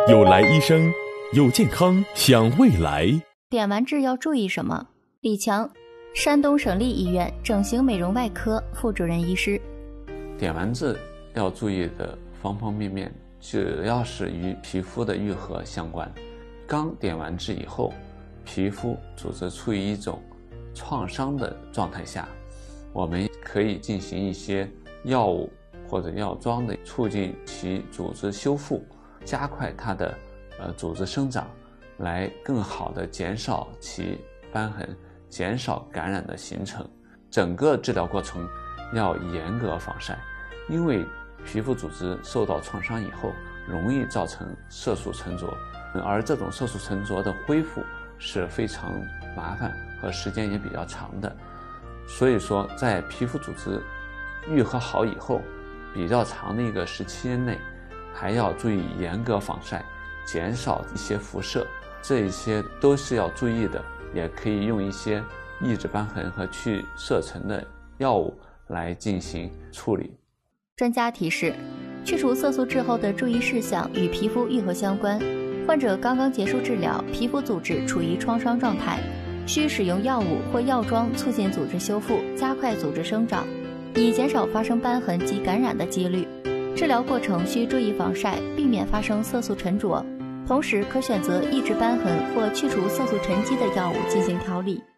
有来医生，有健康想未来。 点完痣要注意什么？李强，山东省立医院整形美容外科副主任医师。 点完痣要注意的方方面面，主要是与皮肤的愈合相关。刚点完痣以后，皮肤组织处于一种创伤的状态下，我们可以进行一些药物或者药妆的促进其组织修复，加快它的组织生长，来更好的减少其瘢痕，减少感染的形成。整个治疗过程要严格防晒，因为皮肤组织受到创伤以后容易造成色素沉着，而这种色素沉着的恢复是非常麻烦和时间也比较长的。所以说在皮肤组织愈合好以后，比较长的一个时期内还要注意严格防晒，减少一些辐射，这一些都是要注意的。也可以用一些抑制瘢痕和去色沉的药物来进行处理。 专家提示，去除色素之后的注意事项与皮肤愈合相关。患者刚刚结束治疗，皮肤组织处于创伤状态，需使用药物或药妆促进组织修复，加快组织生长，以减少发生瘢痕及感染的几率。治疗过程需注意防晒，避免发生色素沉着，同时可选择抑制瘢痕或去除色素沉积的药物进行调理。